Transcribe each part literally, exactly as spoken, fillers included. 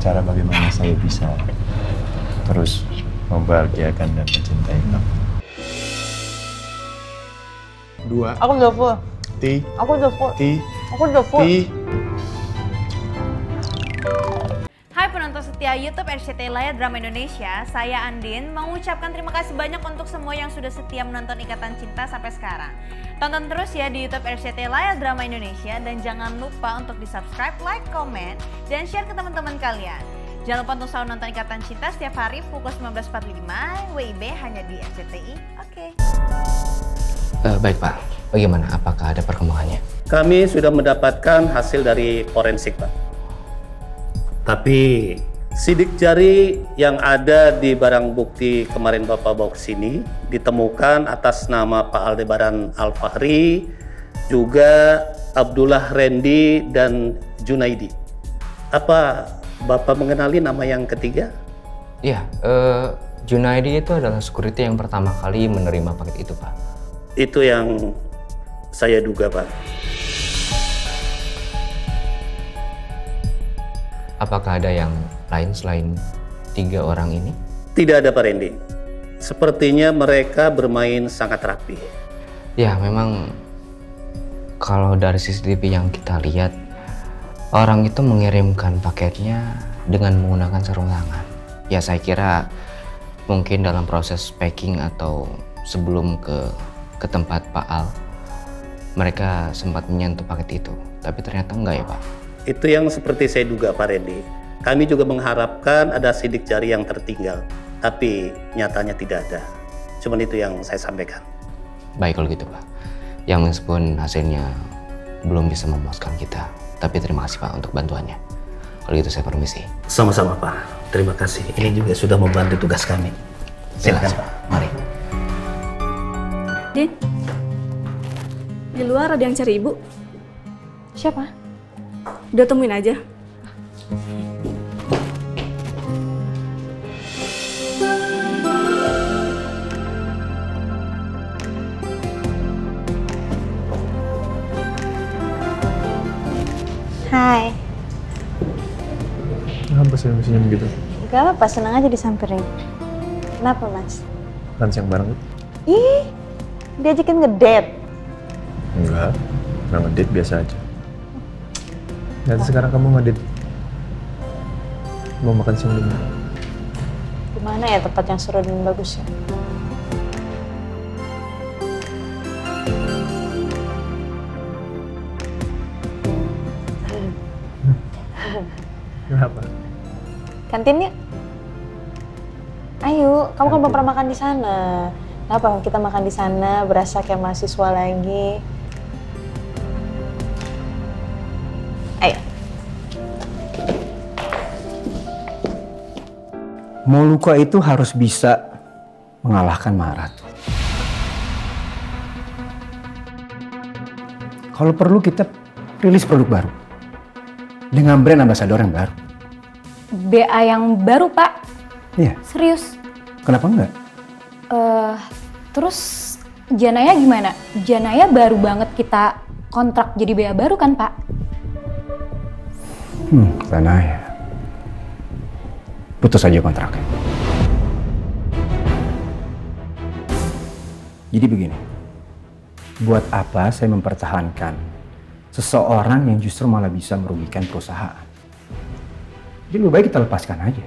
cara bagaimana saya bisa terus membahagiakan dan mencintai kamu. Dua. Aku udah full. Ti. Aku udah full. Ti. Aku udah full. Ti. Hai penonton setia YouTube R C T I Layar Drama Indonesia, saya Andin mengucapkan terima kasih banyak untuk semua yang sudah setia menonton Ikatan Cinta sampai sekarang. Tonton terus ya di YouTube R C T I Layar Drama Indonesia dan jangan lupa untuk di-subscribe, like, comment, dan share ke teman-teman kalian. Jangan lupa untuk selalu nonton Ikatan Cinta setiap hari pukul sembilan belas empat puluh lima W I B hanya di R C T I. Oke. Okay. Uh, baik Pak, bagaimana? Apakah ada perkembangannya? Kami sudah mendapatkan hasil dari forensik Pak. Tapi sidik jari yang ada di barang bukti kemarin Bapak bawa ke sini ditemukan atas nama Pak Aldebaran Alfahri, juga Abdullah Randy dan Junaidi. Apa Bapak mengenali nama yang ketiga? Iya, uh, Junaidi itu adalah security yang pertama kali menerima paket itu Pak. Itu yang saya duga Pak. Apakah ada yang lain selain tiga orang ini? Tidak ada Pak Randy. Sepertinya mereka bermain sangat rapi. Ya memang kalau dari C C T V yang kita lihat, orang itu mengirimkan paketnya dengan menggunakan sarung tangan. Ya saya kira mungkin dalam proses packing atau sebelum ke ke tempat Pak Al, mereka sempat menyentuh paket itu. Tapi ternyata enggak ya Pak. Itu yang seperti saya duga Pak Randy. Kami juga mengharapkan ada sidik jari yang tertinggal, tapi nyatanya tidak ada. Cuman itu yang saya sampaikan. Baik kalau gitu Pak. Yang meskipun hasilnya belum bisa memuaskan kita, tapi terima kasih Pak untuk bantuannya. Kalau gitu saya permisi. Sama-sama Pak. Terima kasih. Ini juga sudah membantu tugas kami. Silakan Pak. Mari. Din, di luar ada yang cari ibu. Siapa? Udah temuin aja. Hai. Kenapa senyum-senyum gitu? Gak apa-apa, senang aja disamperin. Kenapa mas? Kan siang bareng? Ih, diajakin ngedate. Enggak, nggak ngedate biasa aja. Nanti sekarang kamu ngedate. Mau makan siang di mana? Gimana ya tempat yang seru dan bagus ya? Kenapa? Kantin yuk. Ayo, kamu kan belum pernah makan di sana. Kenapa kita makan di sana berasa kayak mahasiswa lagi? Ayo. Moluka itu harus bisa mengalahkan Marat. Kalau perlu kita rilis produk baru dengan brand ambassador yang baru. B A yang baru Pak? Iya. Serius? Kenapa enggak? Uh, terus Janaya gimana? Janaya baru banget kita kontrak jadi B A baru kan Pak? Hmm, Janaya. Putus aja kontraknya. Jadi begini, buat apa saya mempertahankan seseorang yang justru malah bisa merugikan perusahaan? Jadi lebih baik kita lepaskan aja.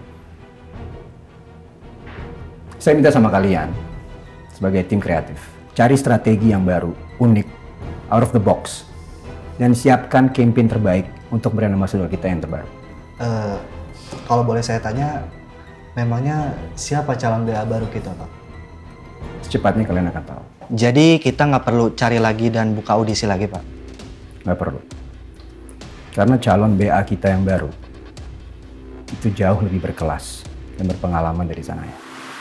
Saya minta sama kalian, sebagai tim kreatif, cari strategi yang baru, unik, out of the box, dan siapkan campaign terbaik untuk brand ambassador kita yang terbaru. Uh, kalau boleh saya tanya, memangnya siapa calon B A baru kita, Pak? Secepatnya kalian akan tahu. Jadi kita nggak perlu cari lagi dan buka audisi lagi, Pak? Nggak perlu. Karena calon B A kita yang baru itu jauh lebih berkelas dan berpengalaman dari Janaya.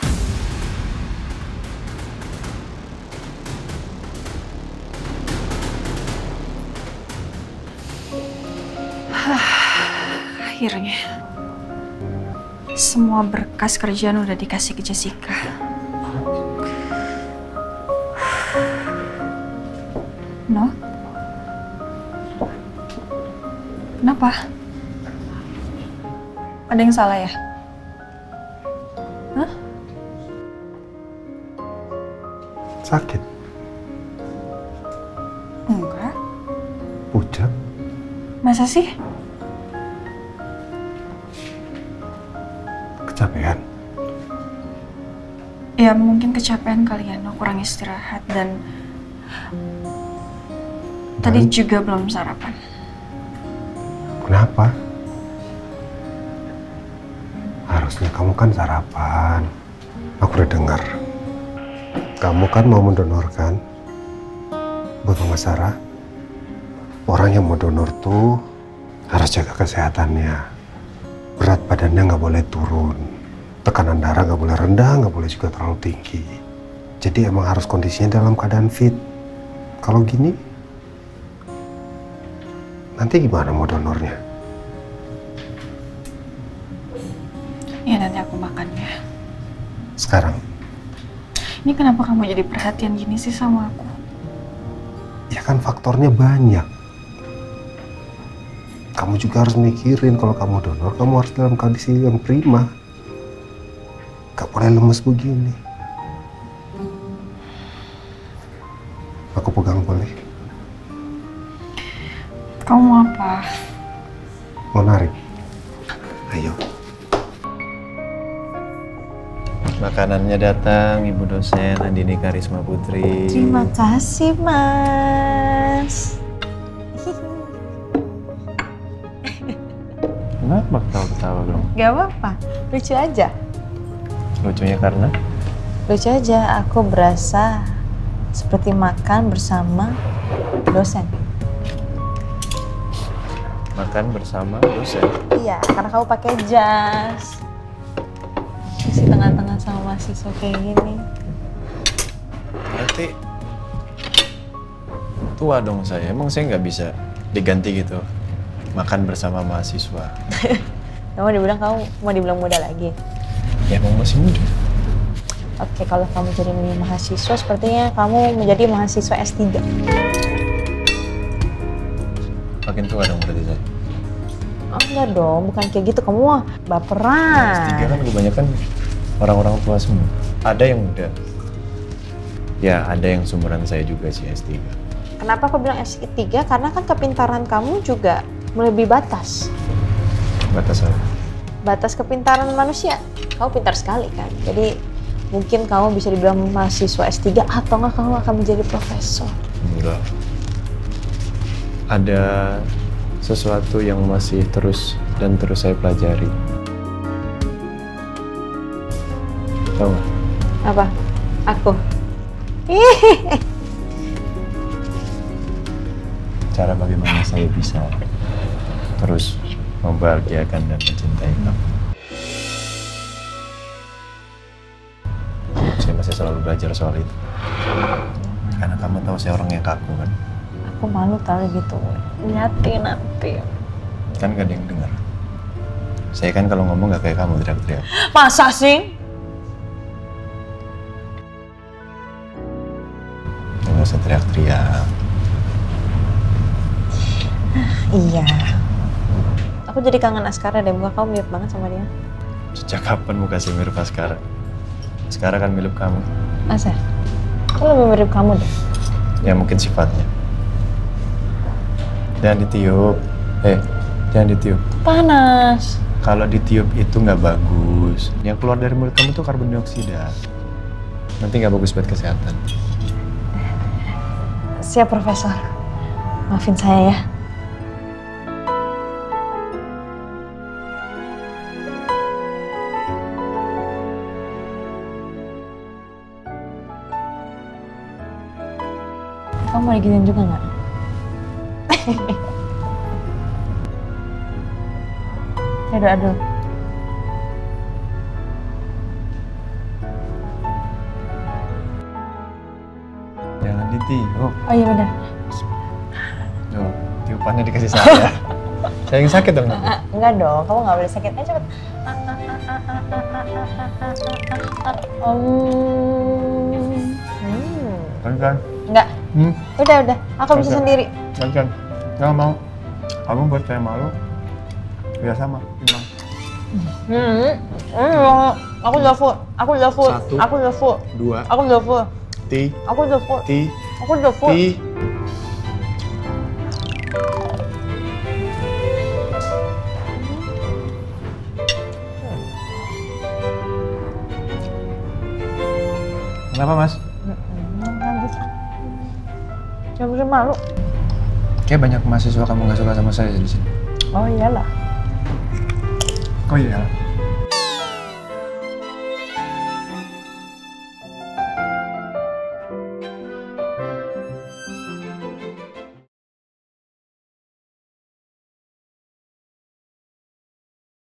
Akhirnya semua berkas kerjaan udah dikasih ke Jessica. No? Kenapa? Ada yang salah ya? Hah? Sakit? Enggak. Pucat? Masa sih? Kecapean? Ya mungkin kecapean kali ya, no, kurang istirahat dan tadi Dan? juga belum sarapan. Kenapa? Harusnya kamu kan sarapan. Aku udah dengar. Kamu kan mau mendonorkan buat Mama Sarah. Orang yang mau donor tuh harus jaga kesehatannya. Berat badannya nggak boleh turun. Tekanan darah nggak boleh rendah, nggak boleh juga terlalu tinggi. Jadi emang harus kondisinya dalam keadaan fit. Kalau gini, nanti gimana mau donornya? Ya nanti aku makannya. Sekarang? Ini kenapa kamu jadi perhatian gini sih sama aku? Ya kan faktornya banyak. Kamu juga harus mikirin kalau kamu donor, kamu harus dalam kondisi yang prima. Gak boleh lemes begini. Aku pegang boleh? Kamu mau apa? Mau narik? Ayo. Makanannya datang, Ibu dosen Andini Karisma Putri. Terima kasih, Mas. Kenapa ketawa-ketawa dong? Gak apa-apa, lucu aja. Lucunya karena? Lucu aja, aku berasa seperti makan bersama dosen. Makan bersama dosen? Iya, karena kamu pakai jas. Di tengah-tengah sama mahasiswa kayak gini. Berarti tua dong saya. Emang saya nggak bisa diganti gitu? Makan bersama mahasiswa. Kamu dibilang kamu mau dibilang muda lagi? Ya emang masih muda. Oke, kalau kamu jadi mahasiswa, sepertinya kamu menjadi mahasiswa S tiga. Makin tua dong berarti saya. Oh enggak dong, bukan kayak gitu. Kamu mah baperan. S tiga kan kebanyakan orang-orang tua semua. Ada yang muda. Ya, ada yang seumuran saya juga sih S tiga. Kenapa aku bilang S tiga? Karena kan kepintaran kamu juga melebihi batas. Batas apa? Batas kepintaran manusia. Kamu pintar sekali kan. Jadi mungkin kamu bisa dibilang mahasiswa S tiga atau enggak kamu akan menjadi profesor. Enggak. Ada sesuatu yang masih terus dan terus saya pelajari. Tahu nggak? Apa? Aku. Cara bagaimana saya bisa terus membahagiakan dan mencintai kamu. Saya masih selalu belajar soal itu. Karena kamu tahu saya orang yang kaku kan. Aku malu tahu gitu. Lihatin nanti. Kan gak ada yang dengar. Saya kan kalau ngomong gak kayak kamu teriak-teriak. Masa sih? Gak usah teriak-teriak. Iya. Aku jadi kangen Askara deh, muka kamu mirip banget sama dia. Sejak kapan muka saya mirip Askara? Askara kan mirip kamu. Masa? Aku lebih mirip kamu deh. Ya mungkin sifatnya. Jangan ditiup. Eh, jangan ditiup. Panas. Kalau ditiup itu nggak bagus. Yang keluar dari mulut kamu tuh karbon dioksida. Nanti nggak bagus buat kesehatan. Siap, Profesor. Maafin saya ya. Kamu mau digituin juga nggak? Ya doa dulu. Jangan ditiup. Oh iya benar. Tuh, tiupannya dikasih saya. Saya yang sakit dong nanti. Enggak dong, kamu nggak boleh sakit. Ayo cepet. Hmm. Kan kan? Enggak. Hmm? Udah udah. Aku bisa Oke. sendiri. Kan kan? Jangan mau. Kamu buat saya malu. Ya sama. Gimana? Hmm. Hmm. Aku udah full. Aku udah full. Satu. Aku udah full. Dua. Aku udah full. Ti. Aku udah full. Ti. Aku udah full. Ti. Kenapa, Mas? Jangan bikin malu. Kayak banyak mahasiswa kamu nggak suka sama saya di sini. Oh iyalah. Oh iya.